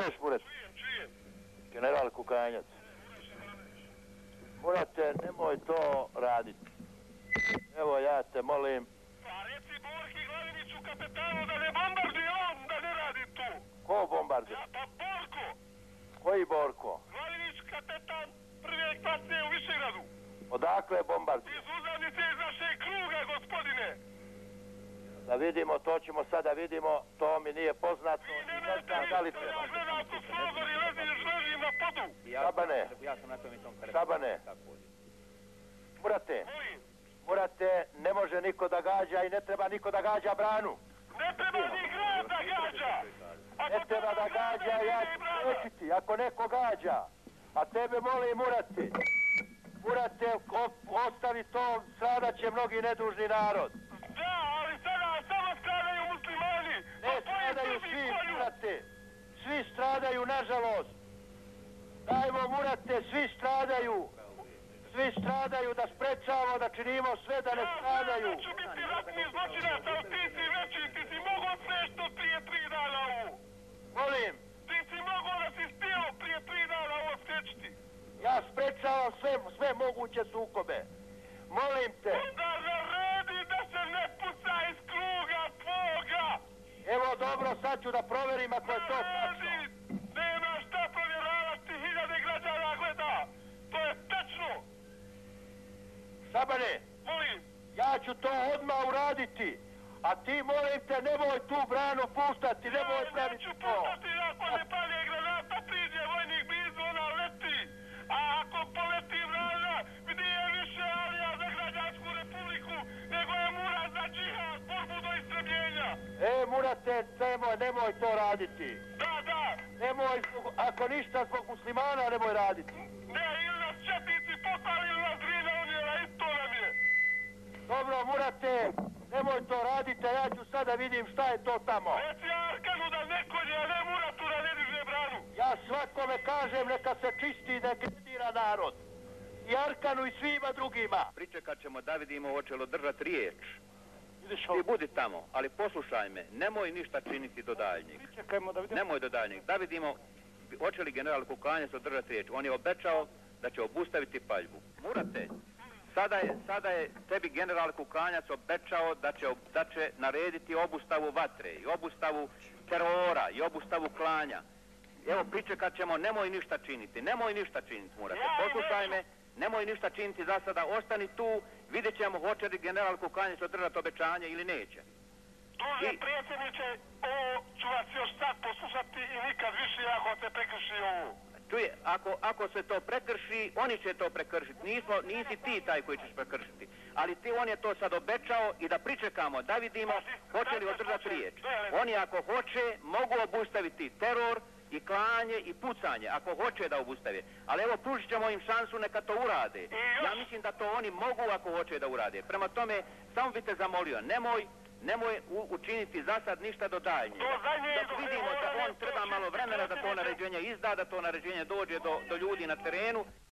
čuješ, Murat? Čujem. General Kukanjac. Murate, nemoj to raditi. Evo, ja te molim. Pa reci Borki Glaviniću kapetanu da ne bombarduje on, da ne radi tu. Ko bombarduje? Pa Borko. Koji Borko? Glavinić kapetan prve klase u Višegradu. Odakle bombarduje? Iz uzavnice iz našeg kruga, gospodine. Da vidimo, to ćemo sada vidimo, to mi nije poznato. Vi ne znam da ja gledam kroz prozor i ležim na podu. Sabane. Ja sam na tom i tom Sabane. Murate. Molim. Murate, ne može niko da gađa i ne treba niko da gađa branu. Ne treba ni grad da gađa. Ne treba da gađa, ja ću spriječiti, ako neko gađa. A tebe molim, Murate. Murate, ostavi to, stradat će mnogi nedužni narod. Da, ali sada samo stradaju muslimani. Ne stradaju svi, Murate. Svi stradaju, nažalost. Dajmo, Murate, svi stradaju. Svi stradaju, da sprečavamo, da činimo sve da ne stradaju. Ja ću biti ratni zločinac, ali ti si veći, ti si mogao sve što prije 3 dana ovo. Molim, Ti si mogao da si stio prije 3 dana ovo spriječiti. ja sprečavam sve moguće sukobe. Molim te. Da naredi da se ne puca iz kruga tvoga. Evo dobro, sad ću da proverim ako je to tačno. Nema šta provjeravati, 1000 građana gleda. To je tačno. Sabane, Molim. ja ću to odmah uraditi. A ti, molim te, nemoj tu branu puštati, nemoj praviti Neću to. puštati ako ne palje granata, priđe vojnik blizu, ona leti. A ako poleti vrana, gdje je više alija za građansku republiku, nego je Murat za džihad, borbu do istrebljenja. Murate, nemoj to raditi. Da. Nemoj, ako ništa, zbog muslimana nemoj raditi. Ne, ili nas četnici poslali, ili nas Drina unijela, isto nam je. Dobro, Murate, nemoj to raditi, a ja ću sada vidim šta je to tamo. Reci Arkanu da ne kolje, a ne Muratu da ne diže branu. Ja svakome kažem neka se čisti i neka dira narod. I Arkanu i svima drugima. Pričekat ćemo da vidimo hoće li držati riječ. Ti budi tamo, ali poslušaj me, nemoj ništa činiti do daljnjeg. Nemoj do daljnjeg. Da vidimo hoće li general Kukanjac održati riječ. On je obećao da će obustaviti paljbu. Murate, sada je tebi general Kukanjac obećao da će narediti obustavu vatre i obustavu terora i obustavu klanja. Evo pričekat ćemo, nemoj ništa činiti, Murate. Poslušaj me, nemoj ništa činiti za sada, ostani tu, vidjet ćemo hoće li general Kukanjac održati obećanje ili neće. Druže predsjedniče, ovo ću vas još sad poslušati i nikad više ako te prekrši ovo. Čuje, ako se to prekrši, oni će to prekršiti. Nisi ti taj koji ćeš prekršiti. Ali on je to sad obećao i da pričekamo, da vidimo hoće li održati riječ. Oni ako hoće, mogu obustaviti teror i klanje i pucanje, ako hoće da obustave. Ali evo, pružit ćemo im šansu neka to urade. Ja mislim da to oni mogu ako hoće da urade. Prema tome, samo bi te zamolio, nemoj učiniti za sad ništa do daljnjega. Dok vidimo da on treba malo vremena da to naređenje izda, da to naređenje dođe do ljudi na terenu.